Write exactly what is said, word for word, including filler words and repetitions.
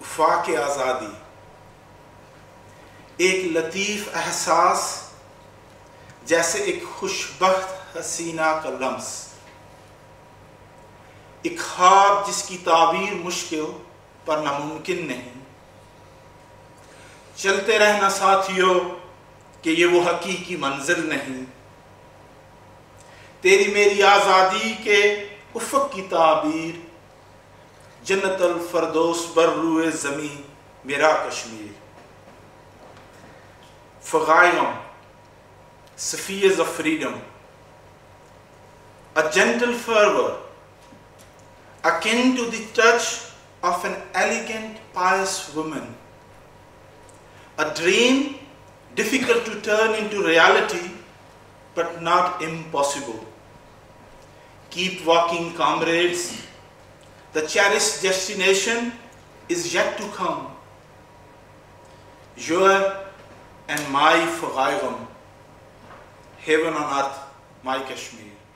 उफ़्फ़ाक़ आज़ादी, एक लतीफ़ एहसास जैसे एक खुशबख्त हसीना का लम्स, एक ख्वाब जिसकी ताबीर मुश्किल पर नामुमकिन नहीं। चलते रहना साथियों कि ये वो हकीकी मंजिल नहीं। तेरी मेरी आज़ादी के उफ़क़ की ताबीर, जन्नतल फ़रदौस बर्रुए ज़मीं मेरा Kashmir. फ़ग़ाइरम, spheres of freedom, a gentle fervor akin to the touch of an elegant, pious woman, a dream difficult to turn into reality but not impossible. Keep walking, comrades, the cherished destination is yet to come. Your and my फ़ग़ाइरम, heaven on earth, my Kashmir.